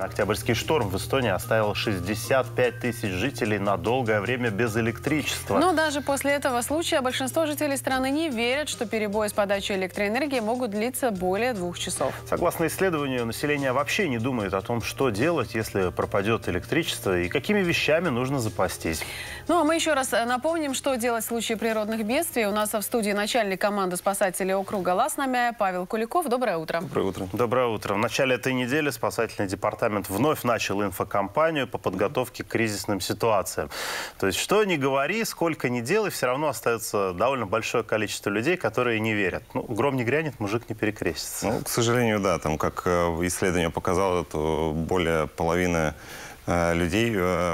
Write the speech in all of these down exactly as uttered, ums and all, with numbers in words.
Октябрьский шторм в Эстонии оставил шестьдесят пять тысяч жителей на долгое время без электричества. Но даже после этого случая большинство жителей страны не верят, что перебои с подачей электроэнергии могут длиться более двух часов. Согласно исследованию, население вообще не думает о том, что делать, если пропадет электричество и какими вещами нужно запастись. Ну а мы еще раз напомним, что делать в случае природных бедствий. У нас в студии начальник команды спасателей округа Ласнамя Павел Куликов. Доброе утро. Доброе утро. Доброе утро. В начале этой недели спасательный департамент вновь начал инфокампанию по подготовке к кризисным ситуациям. То есть, что ни говори, сколько ни делай, все равно остается довольно большое количество людей, которые не верят. Ну, гром не грянет, мужик не перекрестится. Ну, к сожалению, да. Там, как исследование показало, то более половины людей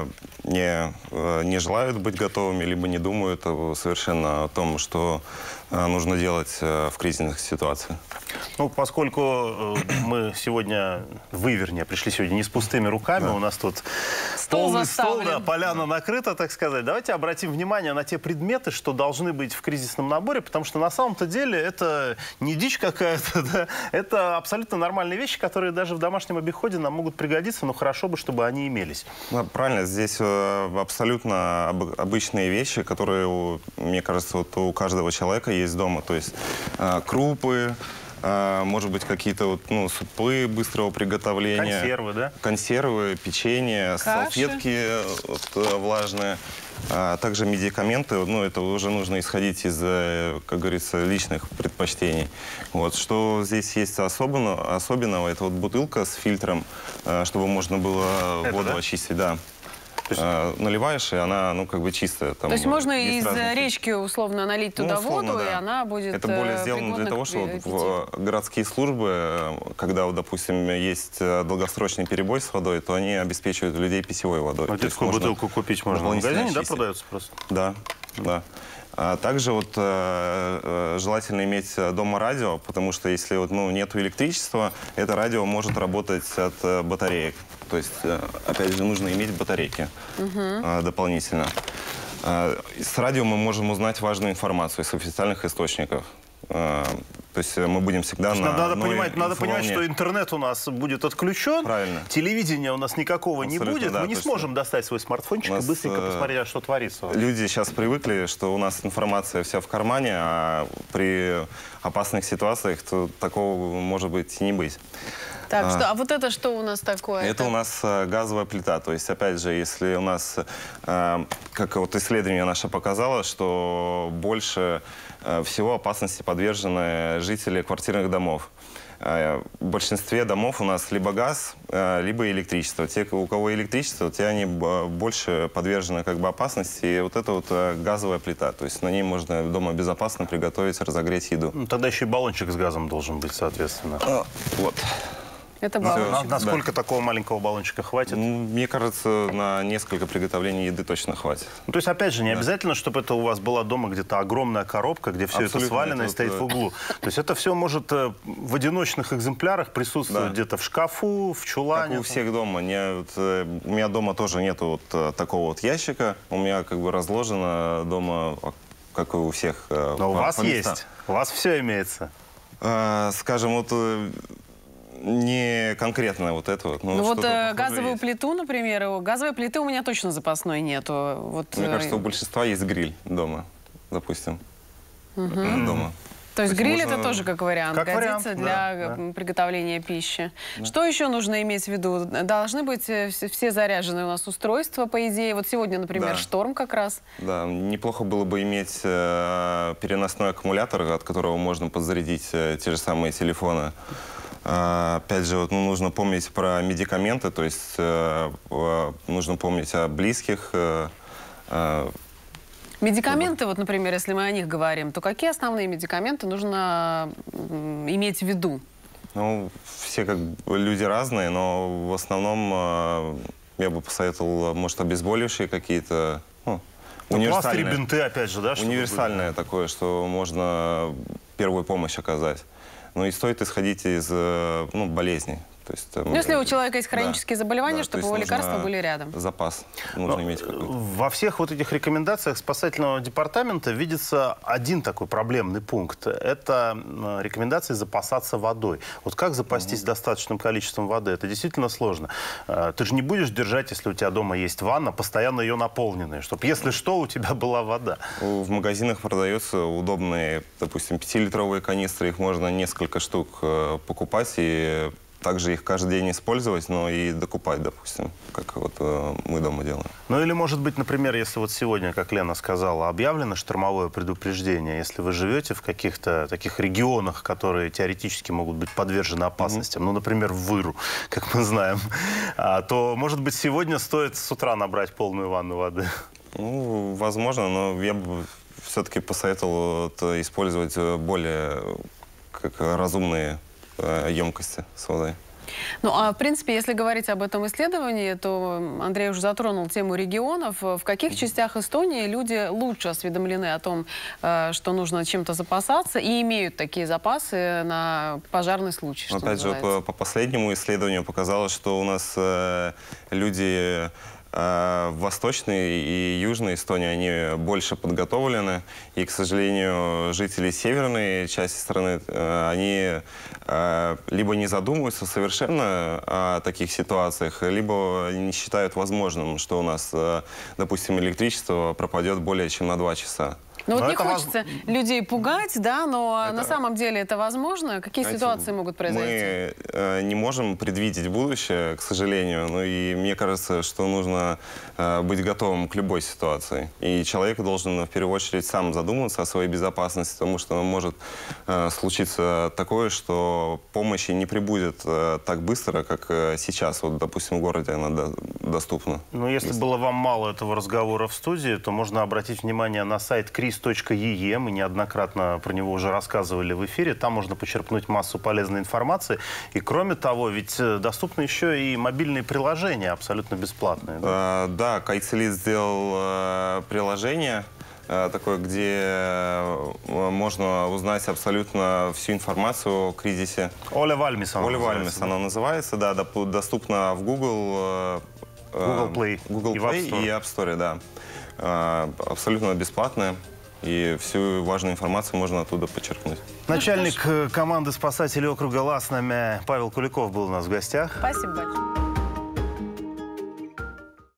не, не желают быть готовыми, либо не думают совершенно о том, что нужно делать в кризисных ситуациях. Ну, поскольку мы сегодня, вы, вернее, пришли сегодня не с пустыми руками, да. У нас тут стол полный стол, заставлен. да, поляна накрыта, так сказать. Давайте обратим внимание на те предметы, что должны быть в кризисном наборе, потому что на самом-то деле это не дичь какая-то, да? Это абсолютно нормальные вещи, которые даже в домашнем обиходе нам могут пригодиться, но хорошо бы, чтобы они имелись. Да, правильно, здесь абсолютно обычные вещи, которые, мне кажется, вот у каждого человека есть дома. То есть крупы, может быть, какие-то вот, ну, супы быстрого приготовления. Консервы, да? Консервы, печенье, Каши. салфетки вот, влажные. А также медикаменты, ну, это уже нужно исходить из, как говорится, личных предпочтений. Вот. Что здесь есть особенного, особенного, это вот бутылка с фильтром, чтобы можно было это, воду да? очистить, да. Есть... Наливаешь, и она, ну, как бы чистая. Там, То есть можно из разные... речки условно налить туда ну, условно, воду, да. И она будет это более сделано для того, что вот в городские службы, когда, вот, допустим, есть долгосрочный перебой с водой, то они обеспечивают людей питьевой водой. А где такую бутылку купить можно? В магазине, да, продается просто? Да, да. А также вот э, желательно иметь дома радио, потому что если вот, ну, нет электричества, это радио может работать от э, батареек. То есть, э, опять же, нужно иметь батарейки uh-huh. э, дополнительно. Э, с радио мы можем узнать важную информацию из официальных источников. Э, то есть мы будем всегда на надо понимать, надо понимать, что интернет у нас будет отключен. Правильно. Телевидения у нас никакого Абсолютно, не будет. Да, мы не сможем достать свой смартфончик и быстренько посмотреть, что творится. Люди сейчас привыкли, что у нас информация вся в кармане, а при опасных ситуациях то такого может быть и не быть. Так, а, что, а вот это что у нас такое? Это, это у нас а, газовая плита. То есть, опять же, если у нас, а, как вот исследование наше показало, что больше а, всего опасности подвержены жители квартирных домов. А, в большинстве домов у нас либо газ, а, либо электричество. Те, у кого электричество, те они больше подвержены как бы опасности. И вот это вот а, газовая плита. То есть на ней можно дома безопасно приготовить, разогреть еду. Ну, тогда еще и баллончик с газом должен быть, соответственно. А, вот. Это баллончик. На, насколько да. такого маленького баллончика хватит? Мне кажется, на несколько приготовлений еды точно хватит. Ну, то есть, опять же, не да. обязательно, чтобы это у вас была дома где-то огромная коробка, где все Абсолютно это свалено это и стоит вот, в углу. То есть это все может в одиночных экземплярах присутствовать да. где-то в шкафу, в чулане. Как у всех дома. Не, вот, у меня дома тоже нету вот такого вот ящика. У меня как бы разложено дома, как и у всех. Но по, у вас по есть. У вас все имеется. А, скажем, вот... Не конкретно вот это вот. Ну, ну вот э, газовую есть. плиту, например, газовой плиты у меня точно запасной нету. Вот, Мне э... кажется, у большинства есть гриль дома, допустим. Угу. Дома. То есть, То есть гриль можно... это тоже как вариант, как годится вариант, для да, да. приготовления пищи. Да. Что еще нужно иметь в виду? Должны быть все заряженные у нас устройства, по идее. Вот сегодня, например, да. шторм как раз. Да, неплохо было бы иметь э, переносной аккумулятор, от которого можно подзарядить э, те же самые телефоны. Опять же, вот, ну, нужно помнить про медикаменты, то есть э, э, нужно помнить о близких. Э, э, Медикаменты, вот, например, если мы о них говорим, то какие основные медикаменты нужно иметь в виду? Ну, все как бы люди разные, но в основном э, я бы посоветовал, может, обезболивающие какие-то. Ну, универсальные. Пластыри, бинты, опять же, да? Универсальное такое, что можно первую помощь оказать. Ну и стоит исходить из ну, болезней. То есть, ну, если у человека есть хронические да, заболевания, да, чтобы его лекарства были рядом. Запас нужно Но иметь какой-то. Во всех вот этих рекомендациях спасательного департамента видится один такой проблемный пункт. Это рекомендации запасаться водой. Вот как запастись угу. достаточным количеством воды? Это действительно сложно. Ты же не будешь держать, если у тебя дома есть ванна, постоянно ее наполненной, чтобы, если что, у тебя была вода. В магазинах продаются удобные, допустим, пятилитровые канистры. Их можно несколько штук покупать и также их каждый день использовать, но и докупать, допустим, как вот э, мы дома делаем. Ну или, может быть, например, если вот сегодня, как Лена сказала, объявлено штормовое предупреждение, если вы живете в каких-то таких регионах, которые теоретически могут быть подвержены опасностям, mm-hmm. ну, например, в Выру, как мы знаем, а, то, может быть, сегодня стоит с утра набрать полную ванну воды? Ну, возможно, но я бы все-таки посоветовал вот, использовать более как, разумные емкости с водой. Ну, а в принципе, если говорить об этом исследовании, то Андрей уже затронул тему регионов. В каких частях Эстонии люди лучше осведомлены о том, что нужно чем-то запасаться, и имеют такие запасы на пожарный случай? Опять же, по, по последнему исследованию показалось, что у нас э, люди в Восточной и Южной Эстонии они больше подготовлены. И, к сожалению, жители северной части страны, они либо не задумываются совершенно о таких ситуациях, либо не считают возможным, что у нас, допустим, электричество пропадет более чем на два часа. Ну вот не хочется воз... людей пугать, да, но это... на самом деле это возможно? Какие Знаете, ситуации могут произойти? Мы э, не можем предвидеть будущее, к сожалению, ну и мне кажется, что нужно э, быть готовым к любой ситуации. И человек должен в первую очередь сам задуматься о своей безопасности, потому что может э, случиться такое, что помощи не прибудет э, так быстро, как э, сейчас, вот, допустим, в городе она до, доступна. Ну, если, если было вам мало этого разговора в студии, то можно обратить внимание на сайт крис точка и и. Мы неоднократно про него уже рассказывали в эфире. Там можно почерпнуть массу полезной информации. И кроме того, ведь доступны еще и мобильные приложения, абсолютно бесплатные. Да, а, да Кайцелит сделал а, приложение а, такое, где можно узнать абсолютно всю информацию о кризисе. Оле Вальмис оно Оле Вальмис оно называется, да, доступно в Google, Google Play, Google Play и App Store, да. А, абсолютно бесплатное. И всю важную информацию можно оттуда подчеркнуть. Начальник команды спасателей округа Ласнаме Павел Куликов был у нас в гостях. Спасибо большое.